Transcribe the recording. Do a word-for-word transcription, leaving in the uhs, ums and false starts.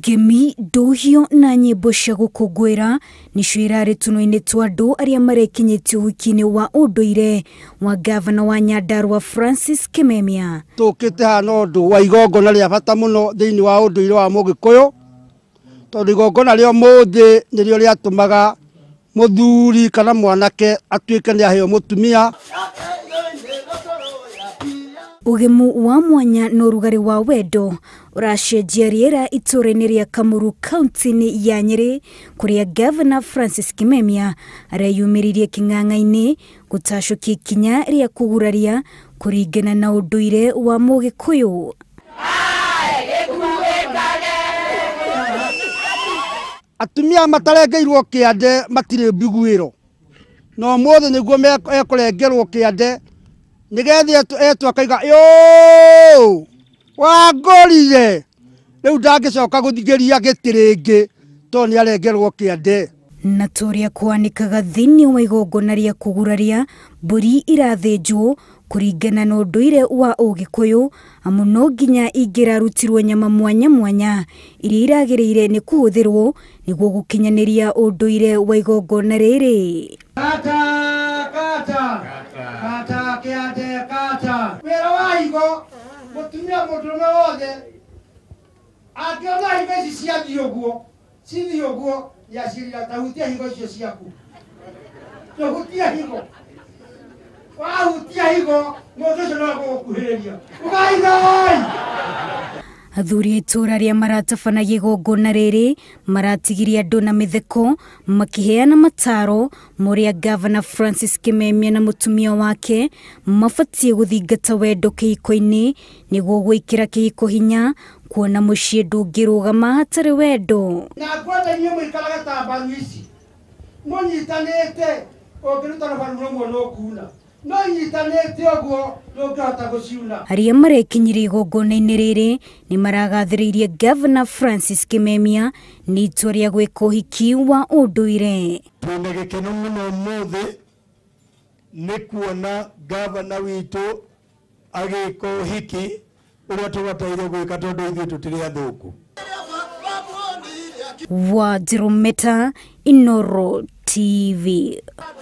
Ngemi ndohio na nyimbo cia gukungwira nicio irari tuno-ini twa andu aria marekinyitio wiki-ini wa unduire wa gavana wa Nyandarua Francis Kimemia. Tukite hana undu wa igongona ria bata muno thiini wa unduire wa Mugikuyu tondu igongona rio muthi nirio riatumaga muthuri kana mwanake atuike ni aheo mutumia. Ugemu wa mwanya no rugari wa wendo uracenjia riera itura-ini ria Kamuru kaunti-ini ya Nyeri kuria gavana Francis Kimemia areyumiririe king'ang'a-ini gutacukia ikinya ria kuguraria kuringana na unduire wa Mugikuyu. Atumia matarengeirwo kiande matire mbiguiro no mothe niguo ekurengerwo kiande nigethi etu akaiga yo wangorire riu ndangicoka guthigeria gitiringi to ni arengerwo kiande. Na turia kwanikaga thiini wa igongona ria kuguraria mburi irathinjwo kuringana na unduire wa Ugikuyu amu no nginya ingirarutirwo nyama mwanya mwanya iria iragiriire ni kuhuthirwo niguo gukinyaniria unduire wa igongona riri. Kata kata kata kiande kata wira wa higo mutumia mundurume wothe akiona higo ici ciathii uguo cithi uguo yacirira tahutia higo icio ciaku tuhutia higo wahutia higo mundu ucio no gukuhiriria ugai. Athuri itura ria maratabanagia igongona riri maratigiria andu na mitheko makiheana mataro muria gavana Francis Kimemia na mutumia wake mabatie guthingata wendo kihiko-ini niguo gwikira kihiko hinya kuona mucii ndungirugama hatari wendo. Na kwenda nyuo mwikaraga ta mbaru ici munyitanite ungiruta na baru rumwe no kuna no nyitanite uguo ndungihota guciuna. Aria marekinyire igongona-ini riri ni maragathiriirie gavana Francis Kimemia ni itua ria gwika uhiki wa unduire. Twina gikeno muno umuthi ni kuona gavana witu agika uhiki uria tubataire gwika tondu ithuĩ tutiri athuku. Wa Dirumeta, Inoro T V.